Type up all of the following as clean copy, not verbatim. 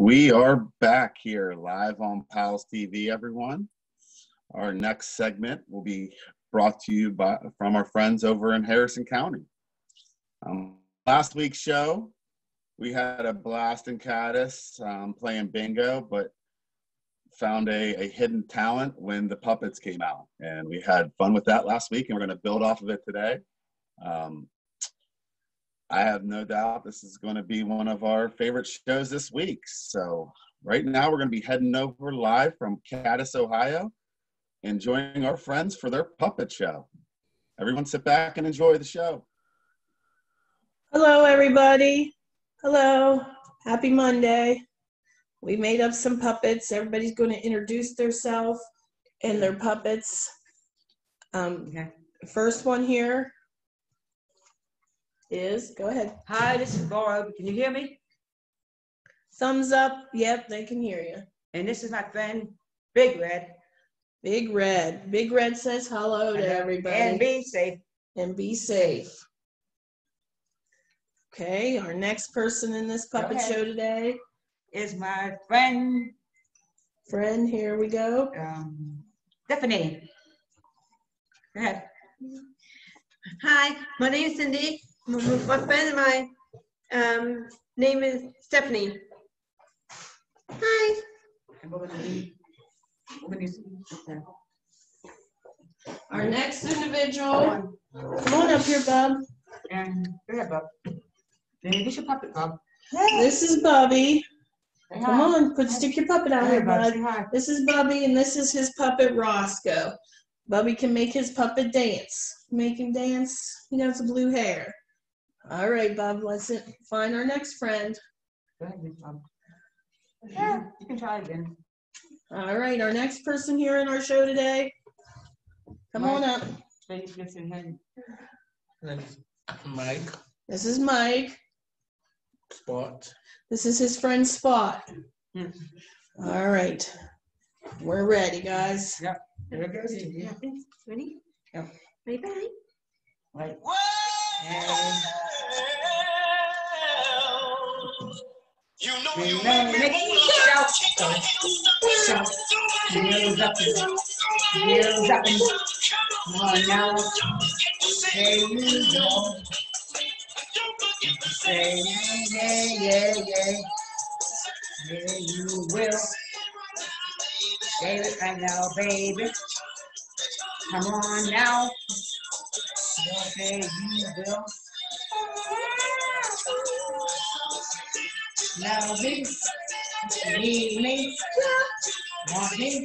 We are back here live on Pals TV, everyone. Our next segment will be brought to you from our friends over in Harrison County. Last week's show, we had a blast in Cadiz playing bingo, but found a hidden talent when the puppets came out. And we had fun with that last week, and we're going to build off of it today. I have no doubt this is going to be one of our favorite shows this week. So right now we're going to be heading over live from Cadiz, Ohio, and joining our friends for their puppet show. Everyone sit back and enjoy the show. Hello, everybody. Hello. Happy Monday. We made up some puppets. Everybody's going to introduce themselves and their puppets. First one here is, go ahead. Hi, this is Laura. Can you hear me? Thumbs up. Yep, they can hear you. And this is my friend, Big Red. Big Red. Big Red says hello to everybody. And be safe. And be safe. Okay, our next person in this puppet show today is my friend. Here we go. Stephanie. Go ahead. Hi, my name is Cindy. My friend and my name is Stephanie. Hi. Our next individual. Come on up here, Bob. And go ahead, Bob. This your puppet, Bob. This is Bobby. Come on, stick your puppet out here, bud. This is Bobby, and this is his puppet, Roscoe. Bobby can make his puppet dance. Make him dance. He got some blue hair. All right, Bob, let's find our next friend. Go ahead, Bob. Yeah, you can try again. All right, our next person here in our show today. Come on up. Mike. This is Mike. Spot. This is his friend Spot. Yes. All right. We're ready, guys. Yep. There it goes. Yeah. Ready? Yep. Bye-bye. Right. You know you make me shout. Shout. Heels up. Heels up. Come on now. There you go. Say yeah. Yeah, you will. Say it right now, baby. Come on now. Say you will. Now, baby, need me. Want me.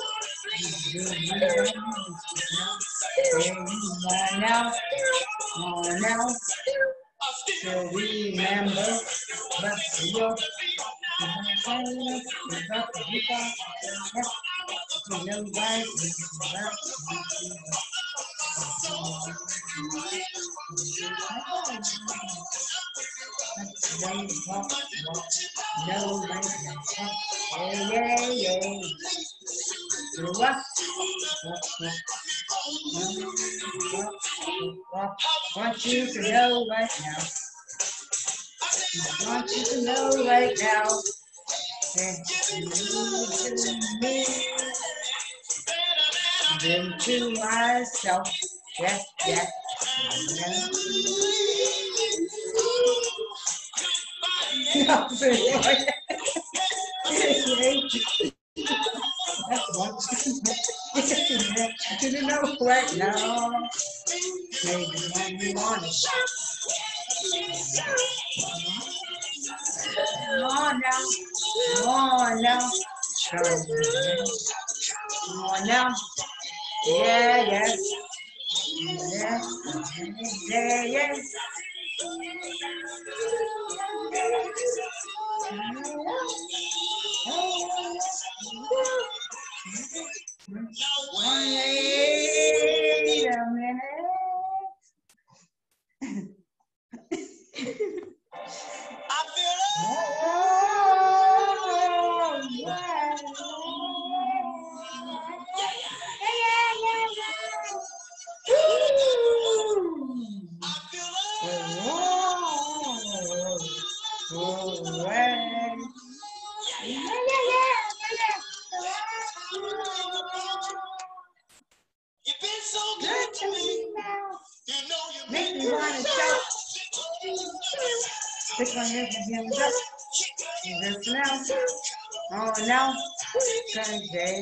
On now. So remember, but you're want you to know right now. I want you to know right now that you to me, then to myself, yeah. That's one to know right now. Maybe when you want to shout. Come on now. Come on now. Yeah. Wait a minute. You've been so good to me. You know you Make me wanna shout. Pick my hands and hands up. Just now. Oh, now. Sunday.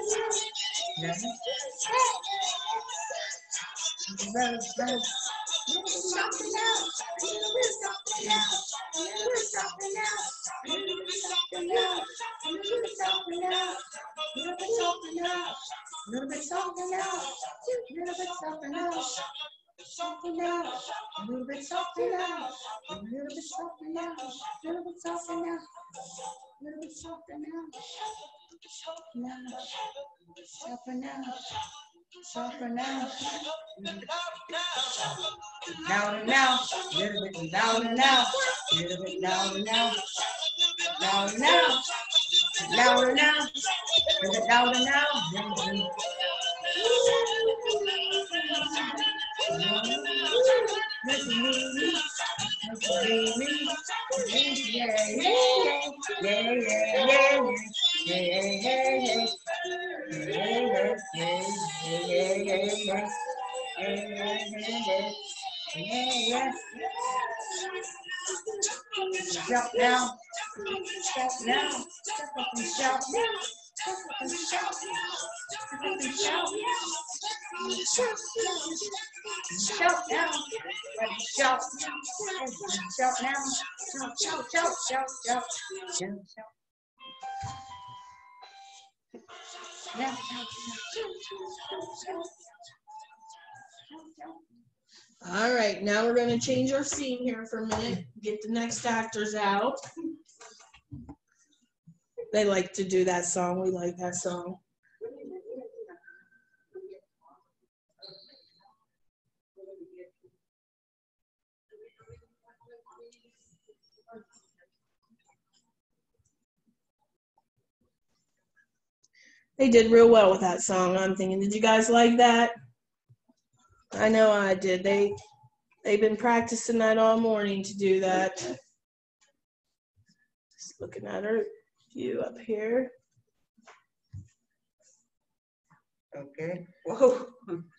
Softer now. Louder now. Little bit louder now. Little bit louder now. Louder now. Louder now. Little bit louder now. Shout now. Shout now. Step up and shout now. Step up and shout. Step up and shout. Shout now. Shout. Shout now. Shout. All right, now we're going to change our scene here for a minute. Get the next actors out. They like to do that song. We like that song. They did real well with that song. I'm thinking, did you guys like that? I know I did. They've been practicing that all morning to do that. Just looking at her view up here. Okay. Whoa.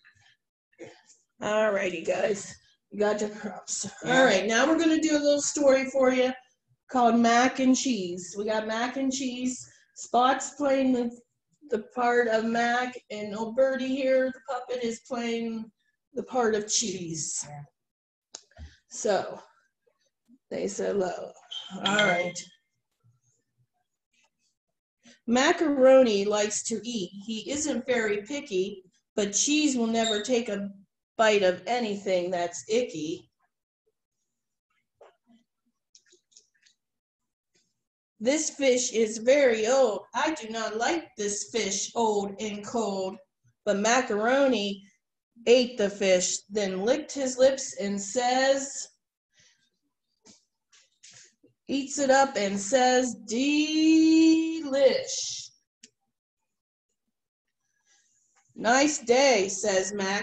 All righty, guys. You got your props. All right, now we're going to do a little story for you called Mac and Cheese. We got Mac and Cheese. Spot's playing the part of Mac, and old Birdie here, the puppet, is playing the part of Cheese. So, they said hello. All right. Macaroni likes to eat. He isn't very picky, but Cheese will never take a bite of anything that's icky. This fish is very old. I do not like this fish, old and cold. But Macaroni ate the fish, then licked his lips and says, eats it up and says, delish. Nice day, says Mac.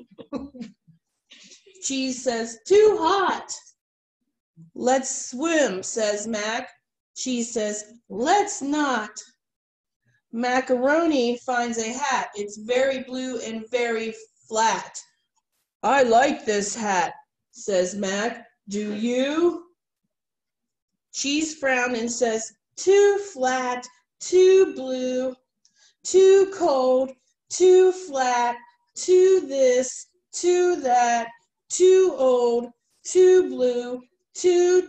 Cheese says, too hot. Let's swim, says Mac. Cheese says, let's not. Macaroni finds a hat. It's very blue and very flat. I like this hat, says Mac. Do you? Cheese frowned and says, too flat, too blue, too cold, too flat, too this, too that, too old, too blue, too.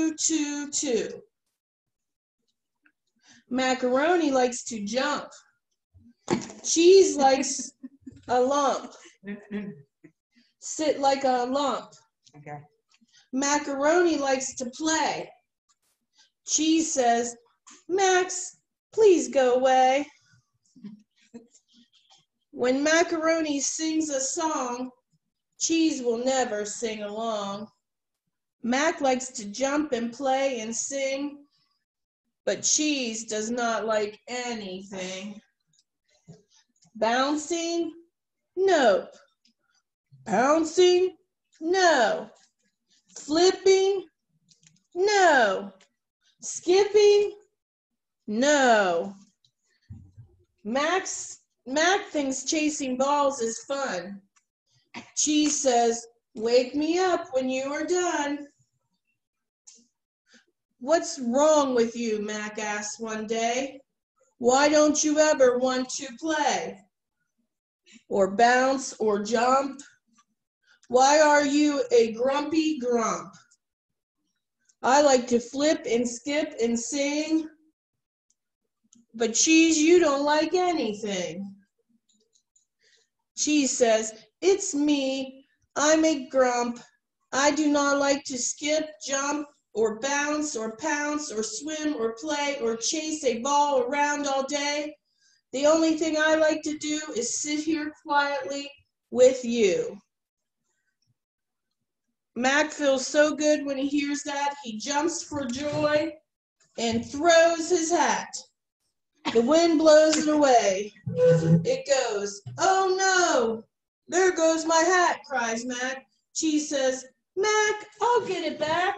Macaroni likes to jump. Cheese likes a lump. Sit like a lump. Okay. Macaroni likes to play. Cheese says, Max, please go away. When Macaroni sings a song, Cheese will never sing along. Mac likes to jump and play and sing, but Cheese does not like anything. Bouncing? Nope. Bouncing? No. Flipping? No. Skipping? No. Mac thinks chasing balls is fun. Cheese says, wake me up when you are done. What's wrong with you? Mac asked one day. Why don't you ever want to play? Or bounce or jump? Why are you a grumpy grump? I like to flip and skip and sing. But Cheese, you don't like anything. Cheese says, it's me. I'm a grump. I do not like to skip, jump, or bounce, or pounce, or swim, or play, or chase a ball around all day. The only thing I like to do is sit here quietly with you. Mac feels so good when he hears that, he jumps for joy and throws his hat. The wind blows it away. It goes, oh no, there goes my hat, cries Mac. Cheese says, Mac, I'll get it back.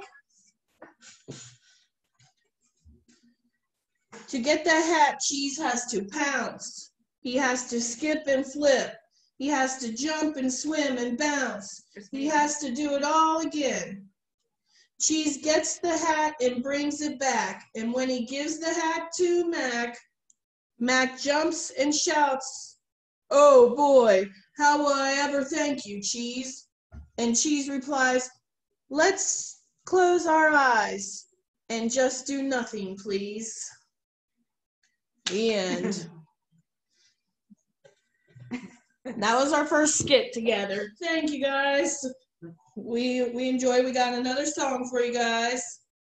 To get the hat, Cheese has to pounce. He has to skip and flip. He has to jump and swim and bounce. He has to do it all again. Cheese gets the hat and brings it back. And when he gives the hat to Mac, Mac jumps and shouts, oh boy, how will I ever thank you, Cheese? And Cheese replies, let's close our eyes and just do nothing, please. The end. That was our first skit together. Thank you, guys. We enjoy. We got another song for you guys.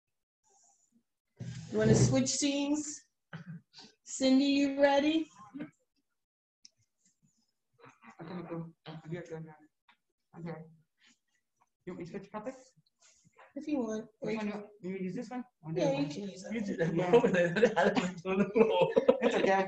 You want to switch scenes? Cindy, you ready? Okay. You want me to switch puppets? If you want. Which one you use this one? Yeah, you can use You that. did that over there. On the floor. It's okay.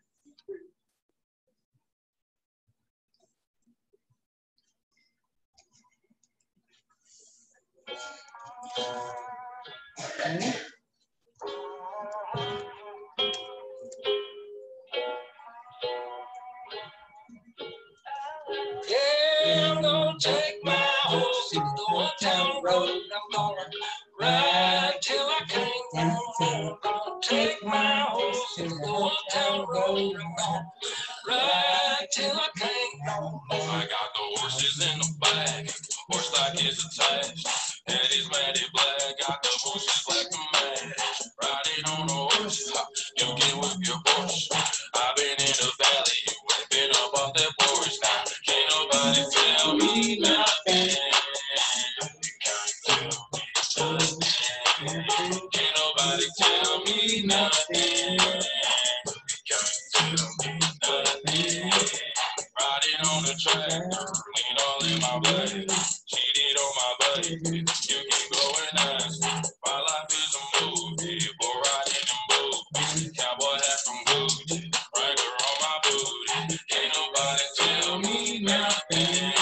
Yeah, I'm gonna take my horse to the old town road. I'm gonna ride till I can't no more. Gonna take my horse to the old town road. I'm gonna ride till I can't no more. I got the horses in the back, horse like it's attached. And he's matted black, got the horses like a man. Riding on a horse, you can whip your horse. I've been in the valley, whipping up off that porch now. Can't nobody tell me nothing. Can't nobody tell me nothing. Can't tell me nothing. Riding on the track, lean all in my blood. Cheated on my buddy, you keep going nasty. My life is a movie, boy riding in boots. Cowboy hat from Gucci, Wrangler on my booty. Can't nobody tell me nothing.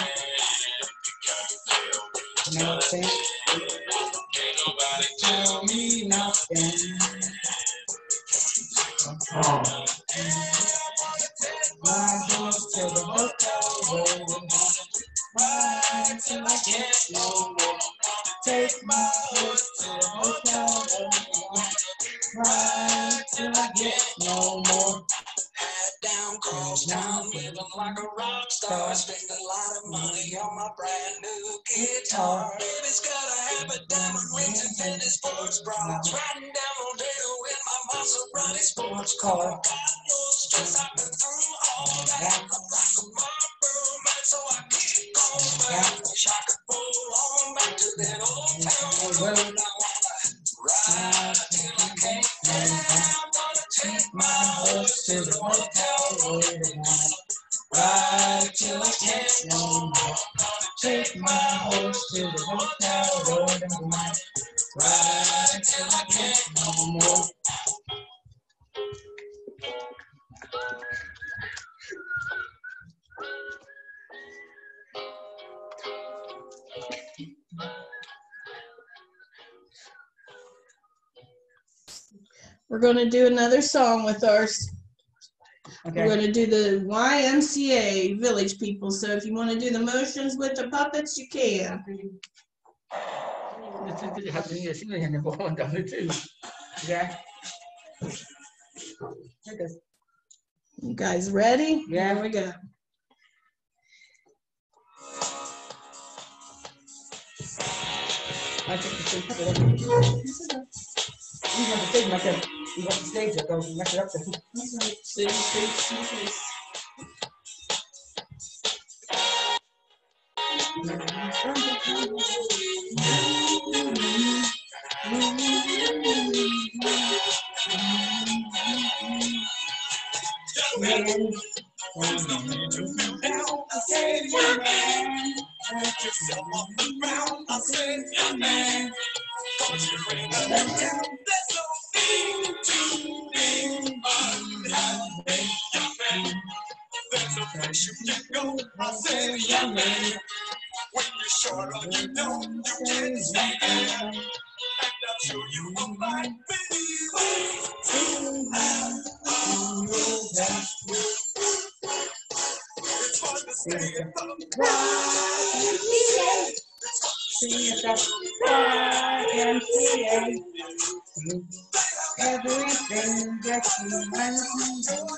Can't tell me nothing. Can't nobody tell me nothing. My horse to the hotel room. Ride till I can't no more. Take my horse to the hotel room. Ride till I get no more. Hat down, cross town, living like a rock star. Spend a lot of money on my brand new guitar. Baby's got a habit, diamond rings and Fendi sports bras. Riding down Rodeo in my Maserati sports car. Got no stress, I've been through all that. I'm like a Marlboro man, so I keep going back. Wish I could roll on back to that old town road. I wanna ride till I can't stand. I'm gonna take my horse to the hotel road and ride till I can't no more. Gonna take my horse to the hotel road and ride till I can't no more. We're going to do another song with our. Okay. We're going to do the YMCA Village People. So if you want to do the motions with the puppets, you can. Yeah. Take this. You guys ready? Yeah. Here we go. I took the stage. You want the stage, myself. You want the stage, I don't mess it up. Everything that you want to do.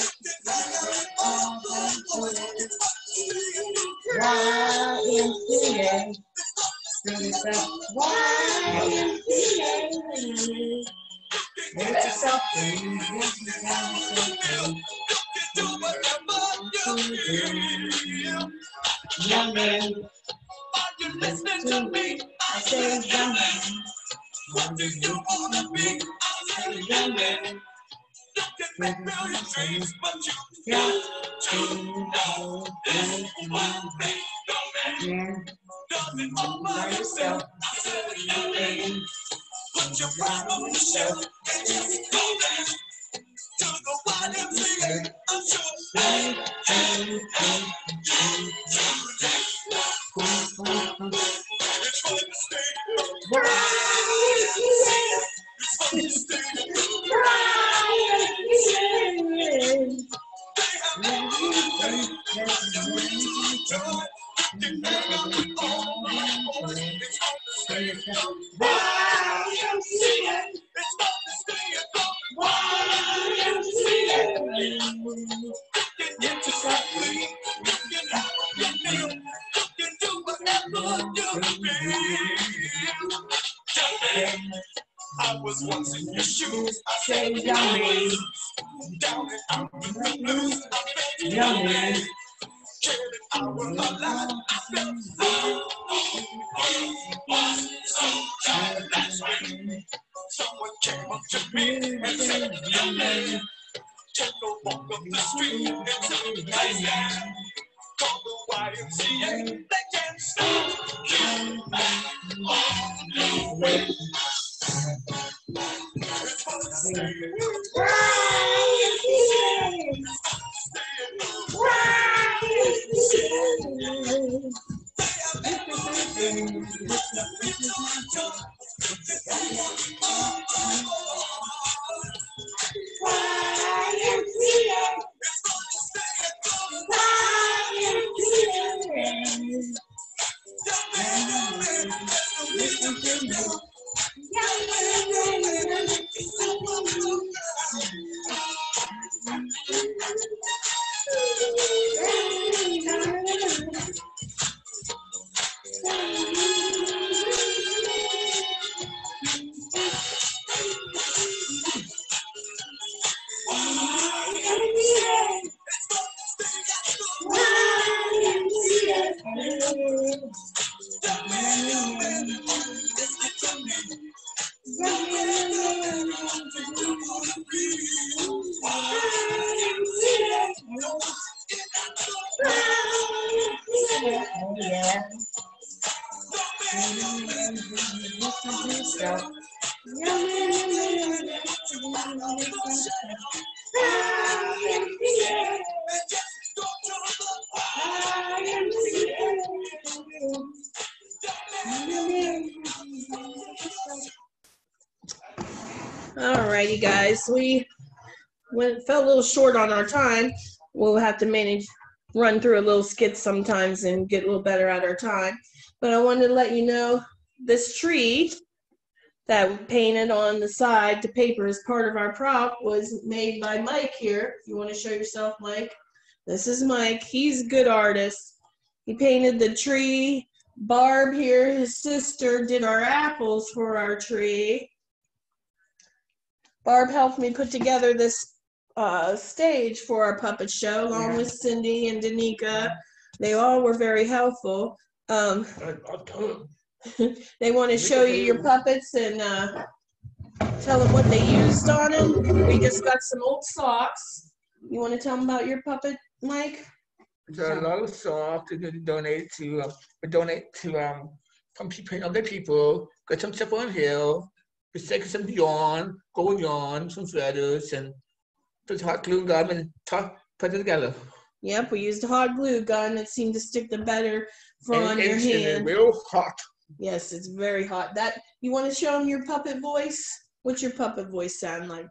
YMCA. It's something young man, are you listening to me? I say young man. What do you wanna be? I say young man. You can make million dreams, but you got to know this one thing, young man. Don't all by yourself. I said young man. Put your pride on the shelf and just go there to the YMCA. I'm sure it's fun to stay. It's fun to stay. I was once in your shoes. I say, young man, down and out in the blues. I bet young man, killing out of my life. I felt that's when someone came up to me and said, young man, take a walk up the street and say, hey, yeah, call the YMCA. They can't stop you on your way. It's fun to stay. Alrighty, guys. We fell a little short on our time. We'll have to run through a little skit sometimes and get a little better at our time. But I wanted to let you know this tree that we painted on the side to paper as part of our prop was made by Mike here. If you want to show yourself, Mike. This is Mike. He's a good artist. He painted the tree. Barb here, his sister, did our apples for our tree. Barb helped me put together this stage for our puppet show, along with Cindy and Danica. They all were very helpful. They want to show you your puppets and tell them what they used on them. We just got some old socks. You want to tell them about your puppet, Mike? There's a lot of socks to donate to some people, other people. Got some stuff on here. Just take some yarn, gold yarn, some feathers, and put hot glue gun and put it together. Yep, we used a hot glue gun that seemed to stick the better on your hand. It's real hot. Yes, it's very hot. You want to show them your puppet voice? What's your puppet voice sound like?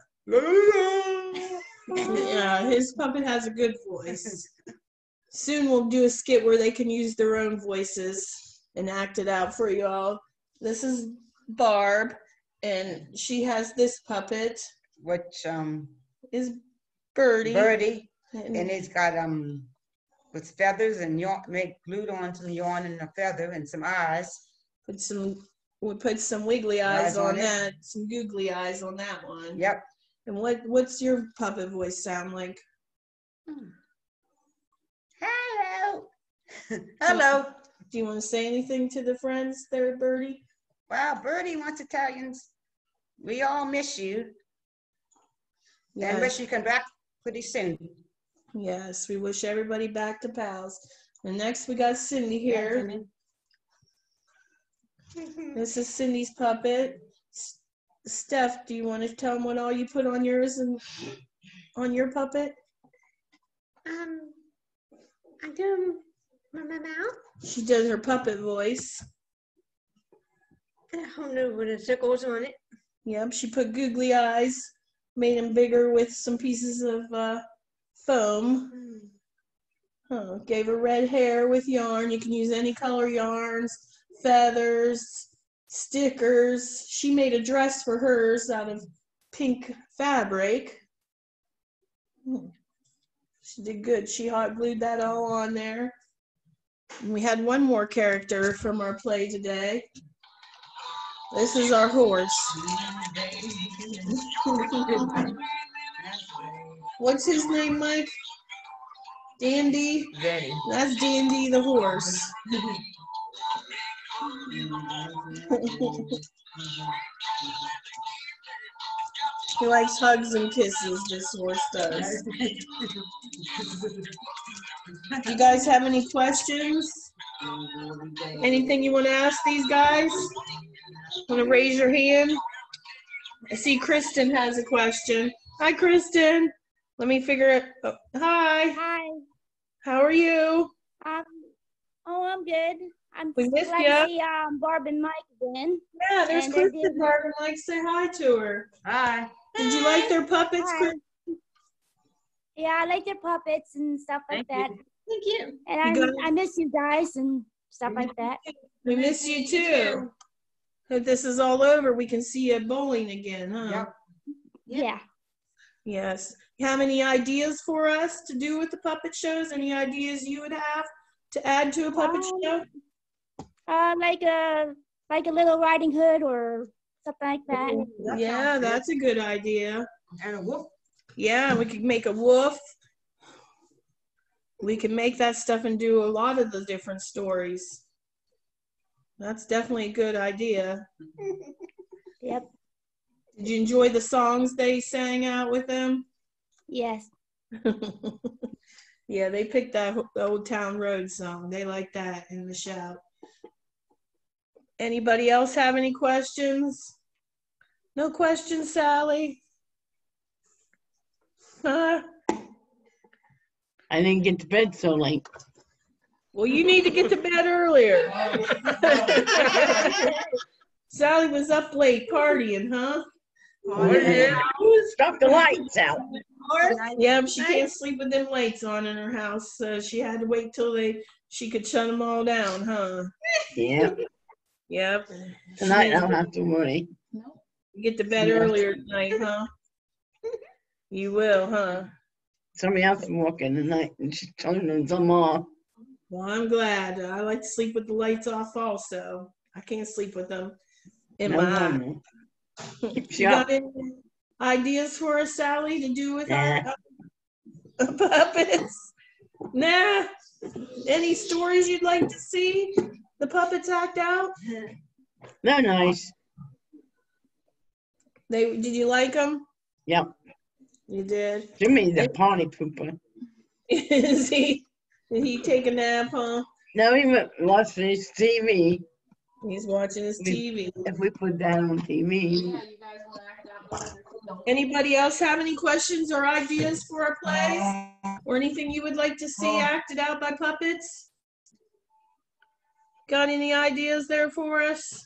Yeah, his puppet has a good voice. Soon we'll do a skit where they can use their own voices and act it out for you all. This is Barb, and she has this puppet. Which is Birdie. Birdie, and it's got with feathers and yarn, glued onto the yarn and a feather and some eyes. We put some wiggly eyes on that, some googly eyes on that one. Yep. And what's your puppet voice sound like? Hello. Hello. Do you want to say anything to the friends there, Birdie? Well, Birdie wants to tell you, we all miss you. Yes. And wish you come back pretty soon. Yes, we wish everybody back to pals. And next we got Cindy here. This is Cindy's puppet. Steph, do you want to tell them what all you put on yours and on your puppet? I do my mouth. She does her puppet voice. I don't know what the circles on it. Yep, she put googly eyes, made them bigger with some pieces of foam. Gave her red hair with yarn. You can use any color yarns, feathers, stickers. She made a dress for hers out of pink fabric. She did good. She hot glued that all on there. And we had one more character from our play today. This is our horse. What's his name, Mike? Dandy? Dandy. That's Dandy the horse. He likes hugs and kisses, this horse does. Do you guys have any questions? Anything you want to ask these guys? Want to raise your hand? I see Kristen has a question. Hi, Kristen. Let me figure it. Oh, hi. Hi. How are you? I'm good. I'm we missed glad you. to see Barb and Mike again. Yeah, there's Kristen. Barb and Mike. Say hi to her. Hi. Did you like their puppets, Kristen? Yeah, I like their puppets and stuff like that. Thank you. And I miss you guys and stuff like that. We miss you too. If this is all over, we can see you bowling again, huh? Yep. Yeah. Yes. You have any ideas for us to do with the puppet shows? Any ideas you would have to add to a puppet show? Like a Little Riding Hood or something like that. Yeah, that's a good idea. And a wolf. Yeah, we could make a wolf. We can make that stuff and do a lot of the different stories. That's definitely a good idea. Yep. Did you enjoy the songs they sang out with them? Yes. Yeah, they picked that Old Town Road song. They like that in the shout. Anybody else have any questions? No questions, Sally? Huh? I didn't get to bed so late. Well, you need to get to bed earlier. Sally was up late partying, huh? Stop the lights out. Yep, she can't sleep with them lights on in her house, so she had to wait till she could shut them all down, huh? Yeah. Yep. Tonight I don't have to worry. You get to bed Yeah. earlier tonight, huh? You will, huh? Somebody else will walk in tonight and she's turning them off. Well, I'm glad. I like to sleep with the lights off also. I can't sleep with them in No my eye. wonder. You got any ideas for us, Sally, to do with our Nah. puppets? Nah. Any stories you'd like to see the puppets act out? They're nice. Did you like them? Yep. You did. Jimmy's a party pooper. Did he take a nap, huh? No, he went watching his TV. He's watching his TV. If we put that on TV. Anybody else have any questions or ideas for our plays? Or anything you would like to see acted out by puppets? Got any ideas there for us?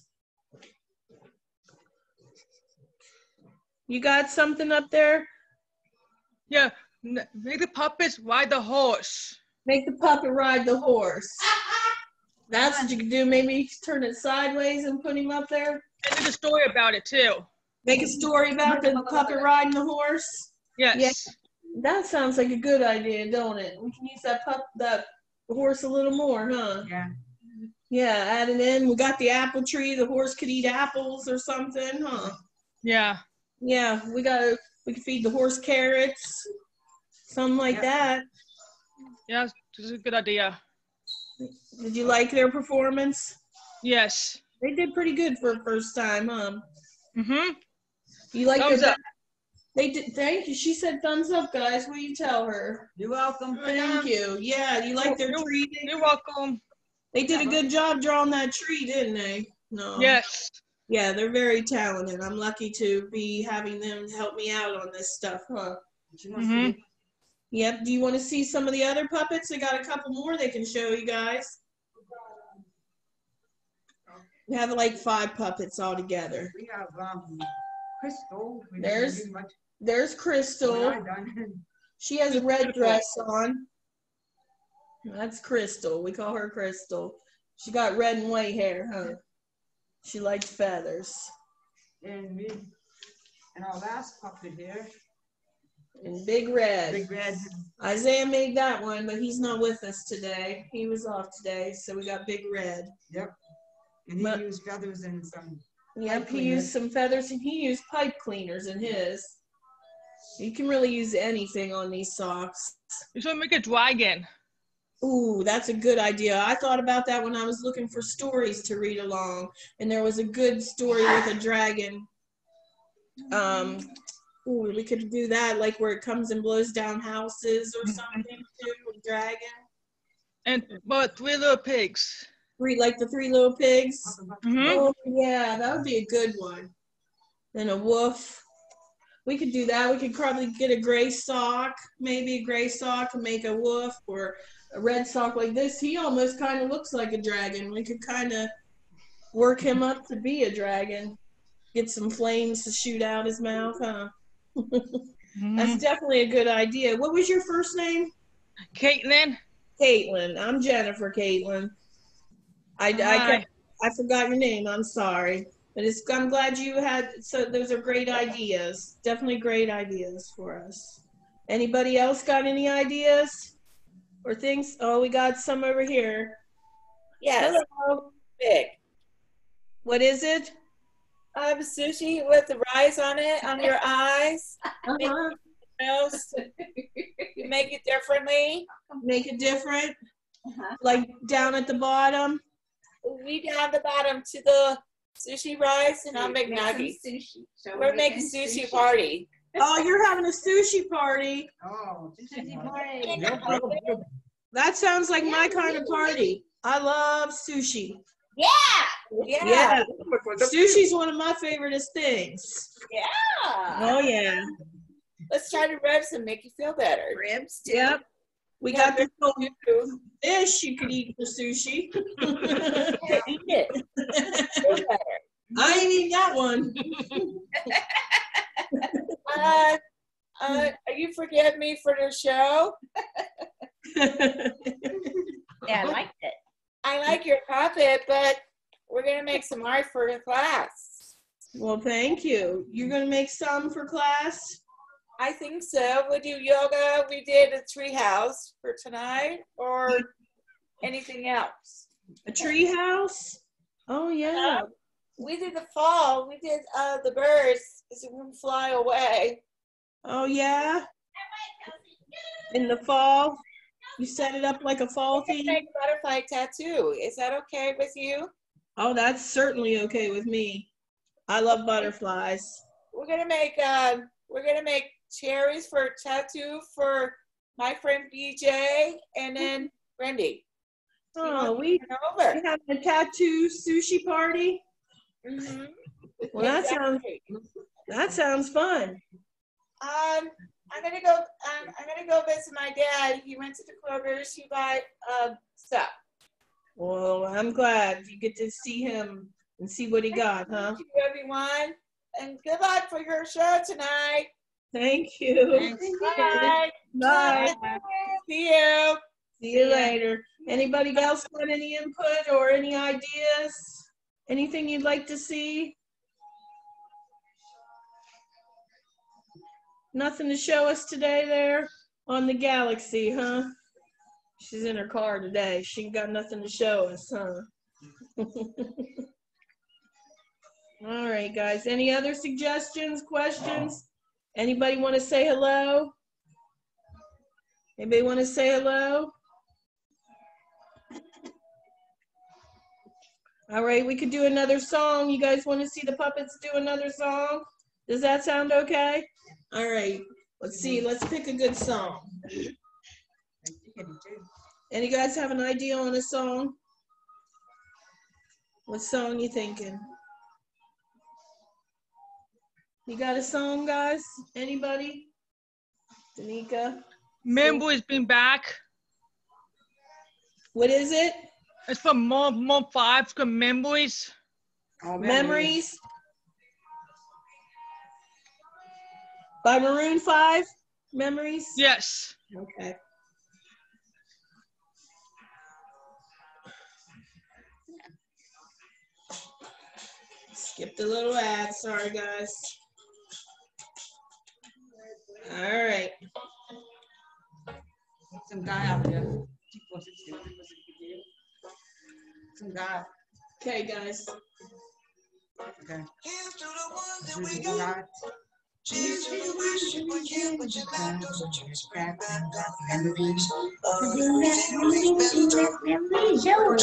You got something up there? Yeah, make the puppets ride the horse. Make the puppet ride the horse. That's what you could do. Maybe turn it sideways and put him up there. And make a story about it too. Make a story about the puppet riding the horse. Yes. Yeah. That sounds like a good idea, don't it? We can use that horse a little more, huh? Yeah. Yeah, add it in. We got the apple tree. The horse could eat apples or something, huh? Yeah. Yeah, we could feed the horse carrots, something like that. Yeah, this is a good idea. Did you like their performance? Yes. They did pretty good for a first time, huh? Mm-hmm. You like Thumbs up. They did. Thank you. She said thumbs up, guys. What do you tell her? You're welcome. Thank you. Yeah, you like their tree? You're welcome. They did a good job drawing that tree, didn't they? No. Yes. Yeah, they're very talented. I'm lucky to be having them help me out on this stuff, huh? Mm-hmm. Yep. Do you want to see some of the other puppets? I got a couple more they can show you guys. We have like 5 puppets all together. We have Crystal. There's Crystal. She has a red dress on. That's Crystal. We call her Crystal. She got red and white hair, huh? She likes feathers. And our last puppet here. And Big Red. Big Red. Isaiah made that one, but he's not with us today. He was off today, so we got Big Red. Yep. And he used feathers and some. Yep, he used some feathers and he used pipe cleaners in his. You can really use anything on these socks. You should make a dragon. Ooh, that's a good idea. I thought about that when I was looking for stories to read along, and there was a good story with a dragon. Ooh, we could do that, like where it comes and blows down houses or something too, a dragon. And but 3 little pigs. Like the 3 little pigs. Mm-hmm. Oh yeah, that would be a good one. Then a wolf. We could do that. We could probably get a gray sock, maybe a gray sock, and make a wolf, or a red sock like this. He almost kind of looks like a dragon. We could kind of work him up to be a dragon. Get some flames to shoot out his mouth, huh? That's definitely a good idea. What was your first name? Caitlin. Caitlin. I'm Jennifer, Caitlin. I forgot your name. I'm sorry. But I'm glad you had, so those are great ideas. Definitely great ideas for us. Anybody else got any ideas or things? Oh, we got some over here. Yes. Hello. Big. What is it? Sushi with the rice on it, on your eyes. Uh-huh. Nose. You make it differently. Make it different? Like down at the bottom? We down the bottom to the sushi rice and I'll make nuggets. We're making sushi party. Oh, you're having a sushi party. Oh, sushi party. That sounds like my kind of party. I love sushi. Yeah. Yeah. Sushi's one of my favoriteest things. Yeah. Oh, yeah. Let's try the ribs and make you feel better. Ribs, too. Yep. We got this whole fish you could eat for sushi. Eat it. I ain't eating that one. You forgive me for the show? Yeah, I liked it. I like your puppet, but we're gonna make some art for the class. Well, thank you. You're gonna make some for class? I think so. We do yoga. We did a tree house for tonight, or anything else. A tree house? Oh yeah. We did the fall. We did the birds as it wouldn't fly away. Oh yeah. In the fall, you set it up like a fall theme. Make a butterfly tattoo. Is that okay with you? Oh, that's certainly okay with me. I love butterflies. We're gonna make cherries for a tattoo for my friend BJ and then Randy. Oh, we having a tattoo sushi party. Mm-hmm. Well, exactly. that sounds fun. I'm gonna go visit my dad. He went to the Kroger's. He bought stuff. Well, I'm glad you get to see him and see what he got, huh? Thank you, everyone, and good luck for your show tonight. Thank you. Bye. Bye. See you. See you later. Anybody else got any input or any ideas? Anything you'd like to see? Nothing to show us today there on the Galaxy, huh? She's in her car today. She ain't got nothing to show us, huh? All right, guys. Any other suggestions, questions? Anybody want to say hello? Anybody want to say hello? All right, we could do another song. You guys want to see the puppets do another song? Does that sound okay? All right, let's see. Let's pick a good song. Any guys have an idea on a song? What song you thinking? You got a song, guys? Anybody? Danica? Memories bring back. What is it? It's from Mom 5. It's called Memories. Oh, Memories? By Maroon 5? Memories? Yes. Okay. Skipped a little ad. Sorry, guys. All right. Some guy out there. Some guy. Okay, guys. Okay. Cheers to the wish you were here, but your back doesn't change. Back memories of memories.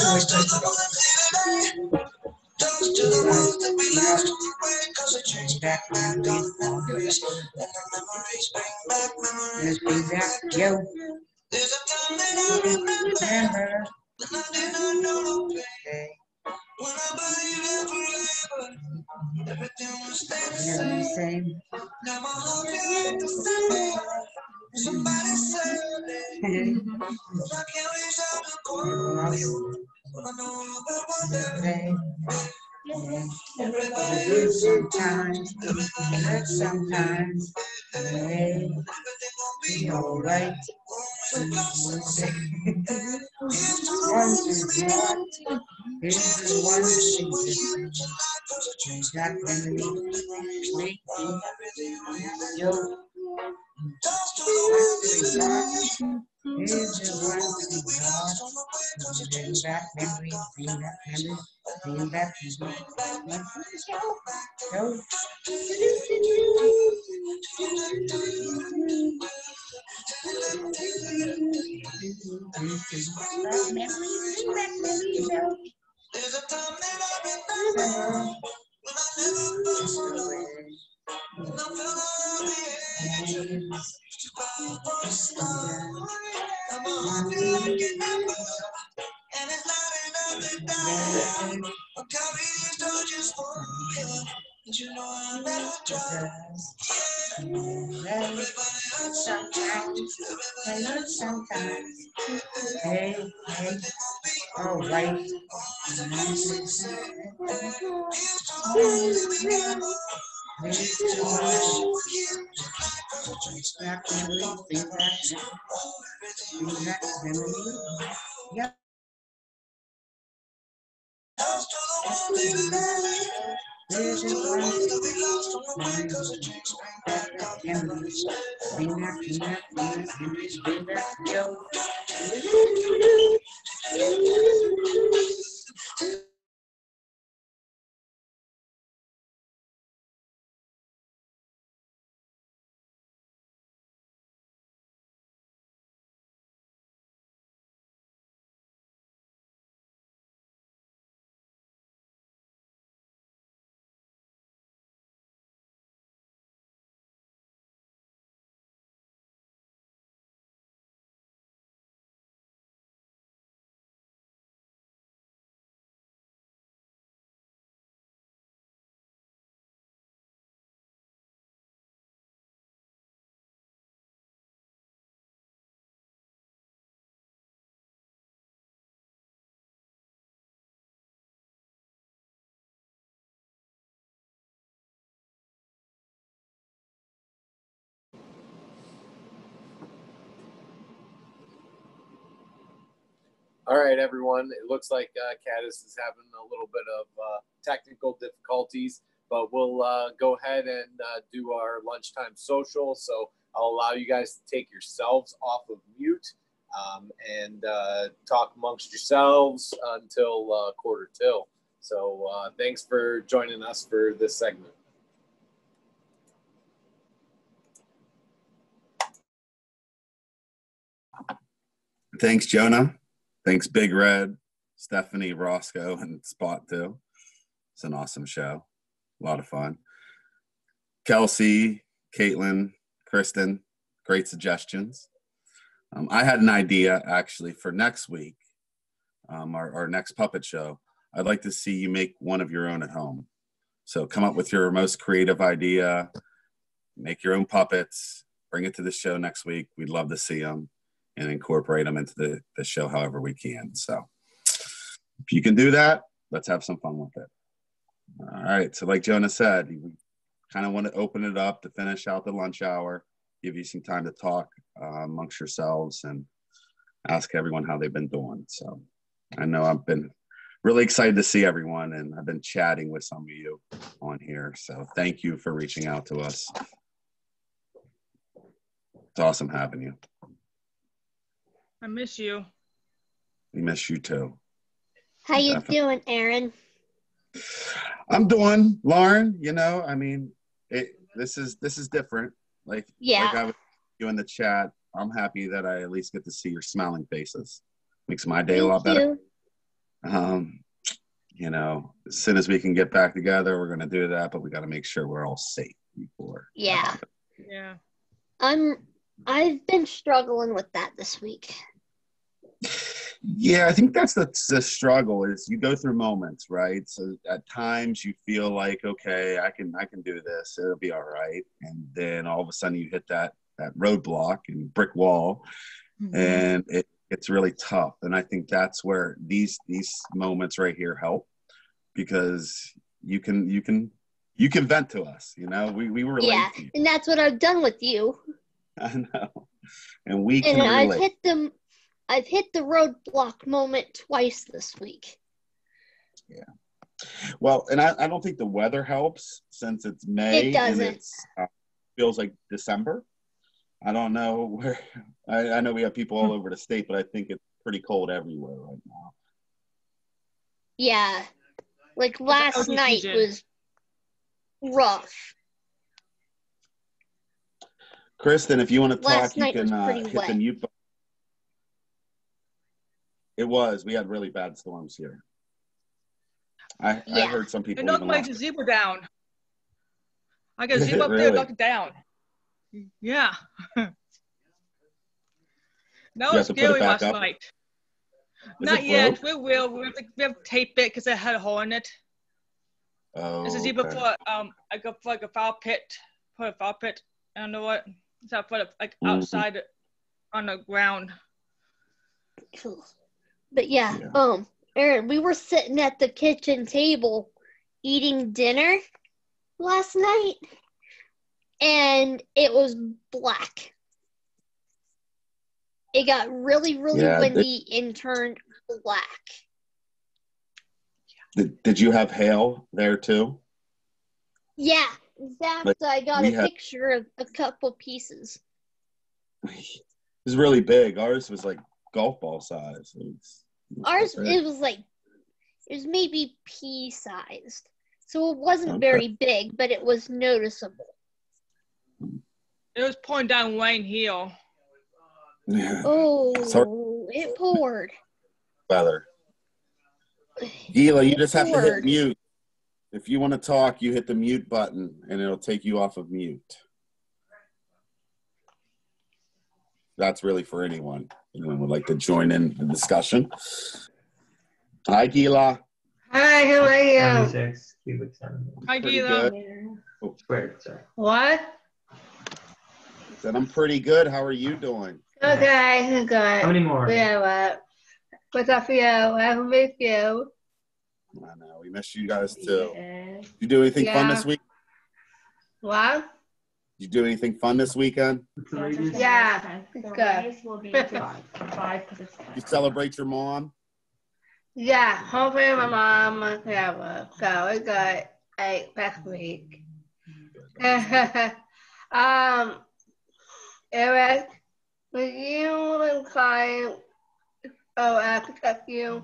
Toast to the ones that we lost on the way, 'cause it brings back memories. And the memories bring back memories. Bring back you. There's a time that I remember when I did not know the pain. When I believed that forever, everything would stay the same. Now my heart feels the same. Somebody said it. I can't reach out to call you, but I know that one day. Everybody hurts sometimes, everybody hurts sometimes. Hey, everything will be alright. Here's to the ones we lost. Here's to the ones we lost. That memory, yo. Toast to the ones we lost. Here's to the ones we lost. Bring back memories, bring back memories. Bring back memories. Yo. There's a time that I remember when I never felt so away. When I felt all the edges, just about for a star. And my heart feel like an ember, and it's not enough to die. I'll carry these torches for you, and you know I'll never try. Everybody hurts sometimes, everybody hurts sometimes. Hey, hey, all right. Here's to the ones that we got. It's too much. Back memories, bring back memories. Yep. There's a memories, bring back memories, bring back Joe. All right, everyone. It looks like Caddis is having a little bit of technical difficulties, but we'll go ahead and do our lunchtime social. So I'll allow you guys to take yourselves off of mute and talk amongst yourselves until quarter till. So thanks for joining us for this segment. Thanks, Jonah. Thanks, Big Red, Stephanie, Roscoe, and Spot too. It's an awesome show. A lot of fun. Kelsey, Caitlin, Kristen, great suggestions. I had an idea actually for next week, our next puppet show. I'd like to see you make one of your own at home. So come up with your most creative idea, make your own puppets, bring it to the show next week. We'd love to see them and incorporate them into the show however we can. So if you can do that, let's have some fun with it. All right. So like Jonah said, we kind of want to open it up to finish out the lunch hour, give you some time to talk amongst yourselves and ask everyone how they've been doing. So I know I've been really excited to see everyone, and I've been chatting with some of you on here. So thank you for reaching out to us. It's awesome having you. I miss you. We miss you too. How you doing, Aaron? I'm doing, Lauren. You know, I mean, this is different. Like I was you in the chat. I'm happy that I at least get to see your smiling faces. Makes my day a lot better. You know, as soon as we can get back together, we're gonna do that. But we got to make sure we're all safe before. Yeah. Yeah. I've been struggling with that this week. Yeah, I think that's the struggle is you go through moments, right? So at times you feel like, okay, I can do this. It'll be all right. And then all of a sudden you hit that roadblock and brick wall, and it's really tough. And I think that's where these moments right here help, because you can vent to us. You know, we relate. Yeah, to you. And that's what I've done with you. I know, and we can relate. I've hit the roadblock moment twice this week. Yeah. Well, and I don't think the weather helps since it's May. It doesn't. And it feels like December. I don't know where. I know we have people all over the state, but I think it's pretty cold everywhere right now. Yeah. Like last night was rough. Kristen, if you want to talk, you can hit wet. the mute button. It was. We had really bad storms here. I heard some people. It knocked my zebra down. I got a zebra up there, Really? knocked it down. Yeah. That was scary last night. Not yet. We will. We have to tape it because I had a hole in it. Oh. It's a zebra put. I got like a foul pit. Put a foul pit. I don't know what. So I put it like outside on the ground. Cool. But yeah, Aaron, we were sitting at the kitchen table eating dinner, last night, and it was black. It got really, really Yeah, windy and turned black. Did you have hail there too? Yeah, in fact, Like, I got we a had- picture of a couple pieces. It was really big. Ours was like golf ball size. It Ours, big. it was maybe pea-sized. So it wasn't Okay. very big, but it was noticeable. It was pouring down Wayne Hill. Yeah. Oh, Sorry. it poured. Weather. Gila, you just have to hit Lord. mute. If you want to talk, you hit the mute button and it'll take you off of mute. That's really for anyone who would like to join in the discussion. Hi, Gila. Hi, how are you? 96 cubic centimeters. Hi, Pretty Gila. good. Squared, sorry. What? Said I'm pretty good. How are you doing? Okay, good. How many more? Yeah, what? What's up for you? I miss you. I know. We miss you guys too. You do anything fun Yeah. this week? What? You do anything fun this weekend? Yeah, it's good. You celebrate your mom? Yeah, hopefully my mom will cover. So we got 8 next week. Eric, will you incline I protect you?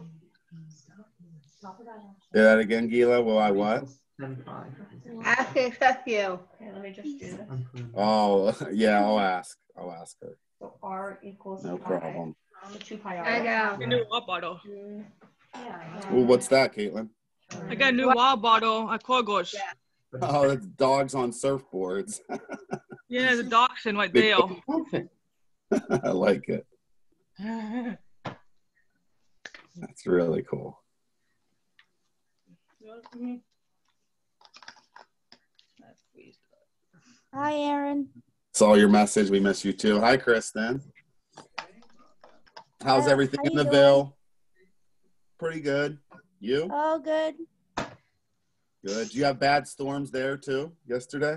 Say that again, Gila. Will I what? I protect you. Okay, let me just do this. Oh, yeah, I'll ask. I'll ask her. So R equals No pi. problem. 2 pi r. I know. A new water bottle. Well, what's that, Caitlin? I got a new water bottle at Korgosh. Oh, that's dogs on surfboards. Yeah, the dachshund right there. I like it. That's really cool. Hi, Aaron. Saw your message. We miss you too. Hi, Kristen. How's everything how in you the doing? Ville? Pretty good. You? Oh, good. Good. Do you have bad storms there too yesterday?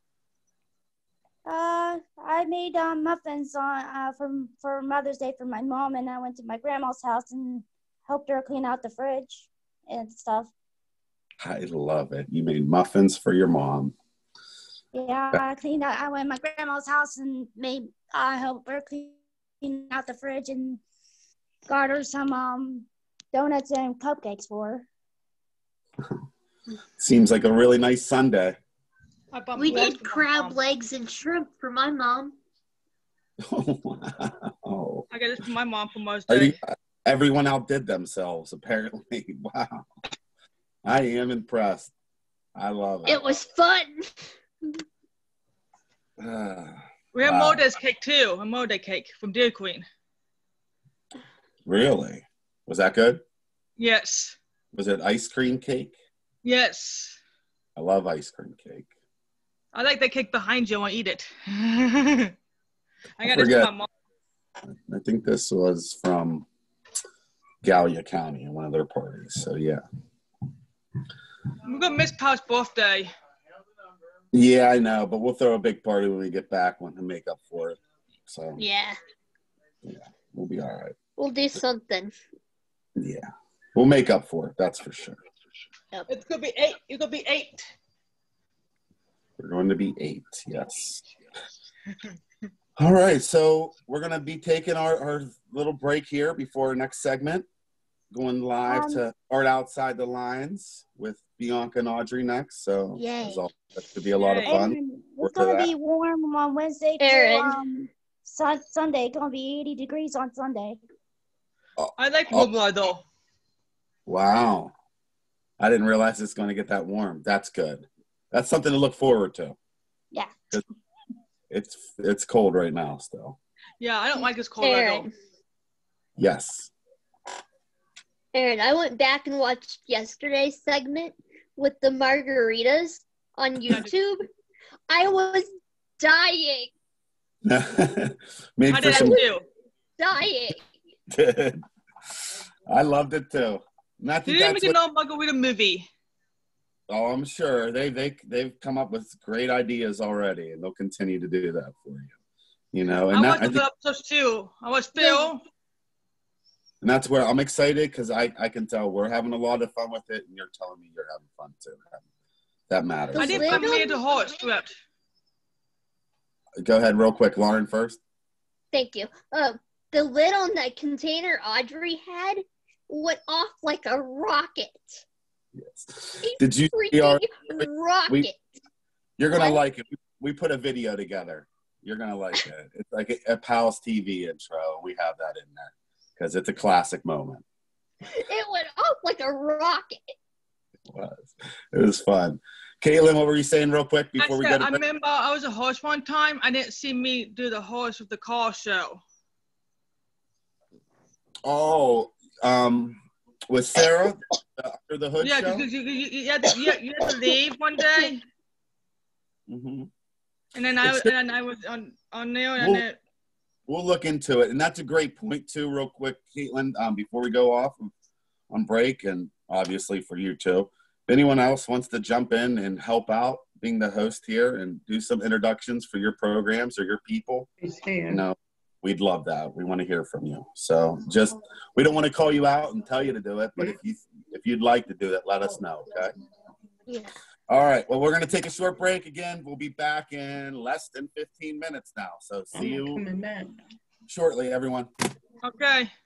I made muffins on for Mother's Day for my mom, and I went to my grandma's house and helped her clean out the fridge and stuff. I love it. You made muffins for your mom. Yeah, I went to my grandma's house and helped her clean out the fridge and got her some donuts and cupcakes for her. Seems like a really nice Sunday. We did crab legs and shrimp for my mom. Oh, I got this for my mom for Mother's are Day. you, everyone outdid themselves, apparently. Wow. I am impressed. I love it. It was fun. We have Wow. Moda's cake too. A Moda cake from Dairy Queen. Really? Was that good? Yes. Was it ice cream cake? Yes. I love ice cream cake. I like the cake behind you. I want to eat it. I got this for forget. my mom. I think this was from Gallia County in one of their parties. So yeah. We're going to miss Pal's birthday. Yeah, I know, but we'll throw a big party when we get back to make up for it. So Yeah, we'll be all right. we'll do something. Yeah. We'll make up for it, that's for sure. It's going to be 8. It's going to be 8. We're going to be 8, yes. All right, so we're going to be taking our little break here before our next segment. Going live to Art Outside the Lines with Bianca and Audrey next. So Yay. that could be a lot of fun. And Forward it's to gonna that. be warm on Wednesday. Aaron. Sunday. It's gonna be 80 degrees on Sunday. I like Oh. Mobile though. Wow. I didn't realize it's going to get that warm. That's good. That's something to look forward to. Yeah. It's cold right now still. Yeah, I don't like this cold weather. Aaron, Yes. Aaron, I went back and watched yesterday's segment with the margaritas on YouTube. I was dying. Made How for did I some do? I loved it too. Not They that didn't that's make what, no margarita movie. Oh, I'm sure they've come up with great ideas already, and they'll continue to do that for you. You know, and I that, watched I the think, episodes too. I was Phil. and that's where I'm excited because I can tell we're having a lot of fun with it, and you're telling me you're having fun too. That matters. I didn't come near the horse yet. Go ahead, real quick, Lauren first. Thank you. The lid on that container Audrey had went off like a rocket. Yes. Did you see rocket? You're gonna like it. We put a video together. You're gonna like it. It's like a Pals TV intro. We have that in there because it's a classic moment. It went off like a rocket. It was fun. Caitlin, what were you saying real quick before we go to I remember I was a horse one time. I didn't see me do the horse with the car show. Oh, with Sarah under the hood yeah, show? because you had to leave one day. Mm-hmm. And then I was on there and then we'll look into it. And that's a great point too, real quick, Caitlin, before we go off on break, and obviously for you too. If anyone else wants to jump in and help out being the host here and do some introductions for your programs or your people, you know, we'd love that. We want to hear from you. So just, we don't want to call you out and tell you to do it, but if you'd like to do it, let us know, okay? Yeah. All right. Well, we're going to take a short break again. We'll be back in less than 15 minutes now. So see you shortly, everyone. Okay.